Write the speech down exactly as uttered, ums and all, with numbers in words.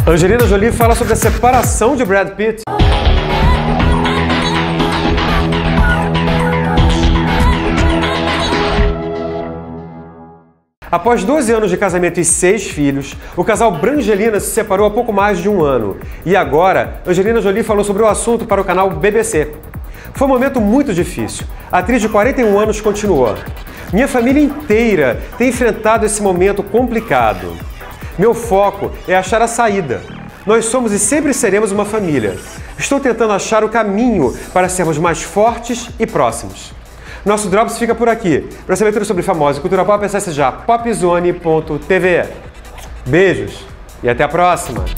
Angelina Jolie fala sobre a separação de Brad Pitt. Após doze anos de casamento e seis filhos, o casal Brangelina se separou há pouco mais de um ano. E agora, Angelina Jolie falou sobre o assunto para o canal B B C. Foi um momento muito difícil. A atriz de quarenta e um anos continuou. Minha família inteira tem enfrentado esse momento complicado. Meu foco é achar a saída. Nós somos e sempre seremos uma família. Estou tentando achar o caminho para sermos mais fortes e próximos. Nosso Drops fica por aqui. Para saber tudo sobre famosos e cultura pop, acesse já popzone ponto tv. Beijos e até a próxima!